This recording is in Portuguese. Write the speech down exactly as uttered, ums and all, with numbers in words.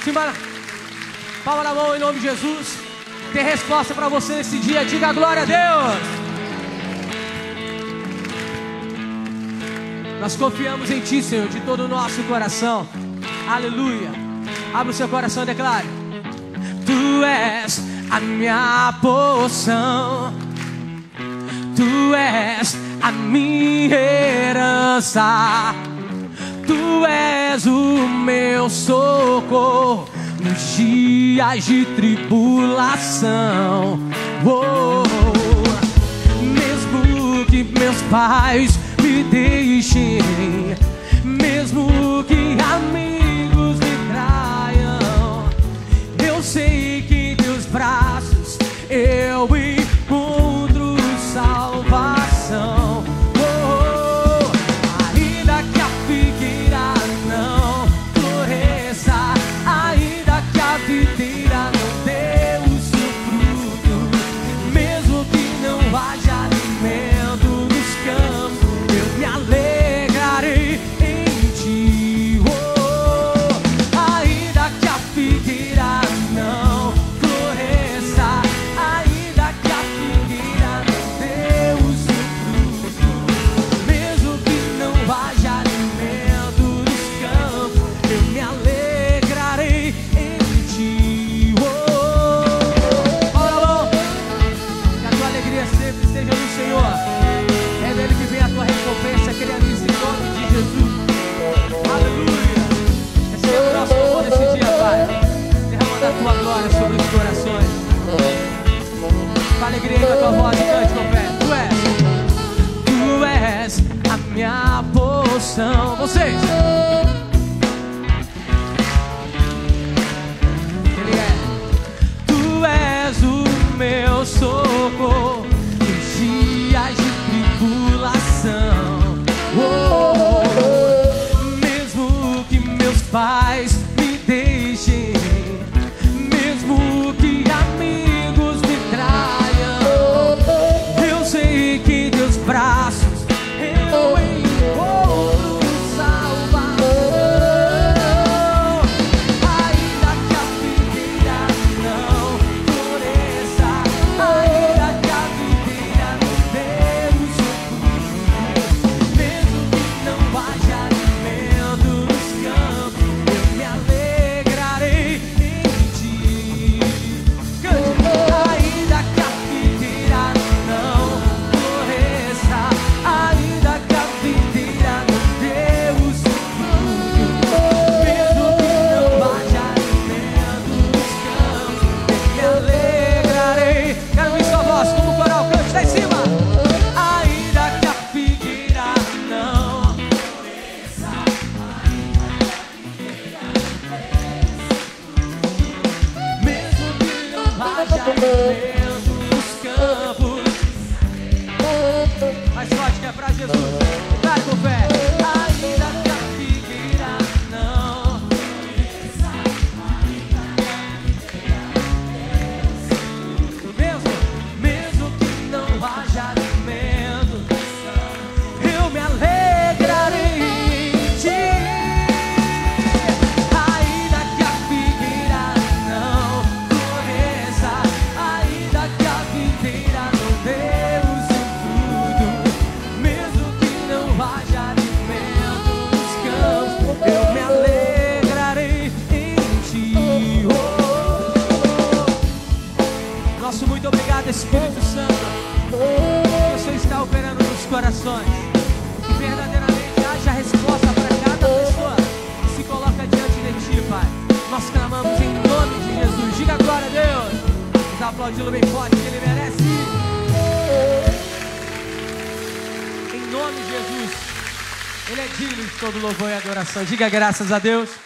Simbora. Palma na mão em nome de Jesus. Tem resposta para você nesse dia. Diga glória a Deus. Nós confiamos em Ti, Senhor, de todo o nosso coração. Aleluia. Abra o seu coração e declare: Tu és a minha porção, Tu és a minha herança, Tu és o meu socorro nos dias de tribulação. Oh, mesmo que meus pais me deixem, mesmo que amigos me traiam, eu sei que em teus braços eu encontro salvação. Oh, ainda que a figueira não floresça, ainda que a videira não dê o seu fruto, mesmo que não haja alimento nos campos, eu me alegrarei em Ti. Oh, ainda que a figueira não floresça, ainda que a figueira não dê o seu fruto, mesmo que não haja alimento nos campos, eu me alegrarei em Ti. Oh, Paulo, que a tua alegria sempre esteja no Senhor. É dele que vem a tua recompensa, que ele avisa em nome de Jesus. Aleluia. Receba o nosso louvor nesse dia, Pai. Derrama a tua glória sobre os corações. Com alegria com a tua voz e cante com fé. Tu és, Tu és a minha porção. Vocês. Ele é. Tu és o meu socorro nos dias de tribulação. Oh, mesmo que meus pais me deixem, mesmo que amigos me traiam, eu sei que em teus braços eu encontro salvação. Ainda que a figueira não floresça, ainda que a videira não dê o seu fruto, mesmo que não haja alimento nos campos, eu me alegrarei em Ti. Cante. Ainda que a figueira não floresça, ainda que a videira não dê o seu fruto, mesmo que não haja alimento nos campos, eu me alegrarei. Quero ouvir sua voz como coral, cante lá em cima. Ainda que a figueira não floresça, mesmo que não haja alimento nos campos. Mais forte que é pra Jesus. Vai com fé. Ainda que a figueira não floresça, mesmo, mesmo que não haja alimento, eu me alegrarei em Ti. Ainda que a figueira não floresça, ainda que a videira não dê o seu fruto, mesmo que não haja alimento nos campos, eu me alegrarei em Ti. Oh, nosso muito obrigado, Espírito Santo. O Senhor está operando nos corações. Que verdadeiramente haja resposta para cada pessoa que se coloca diante de Ti, Pai. Nós clamamos em nome de Jesus. Diga glória a Deus. Vamos aplaudi-lo bem forte, que Ele merece. Em nome de Jesus. Ele é digno de todo louvor e adoração. Diga graças a Deus.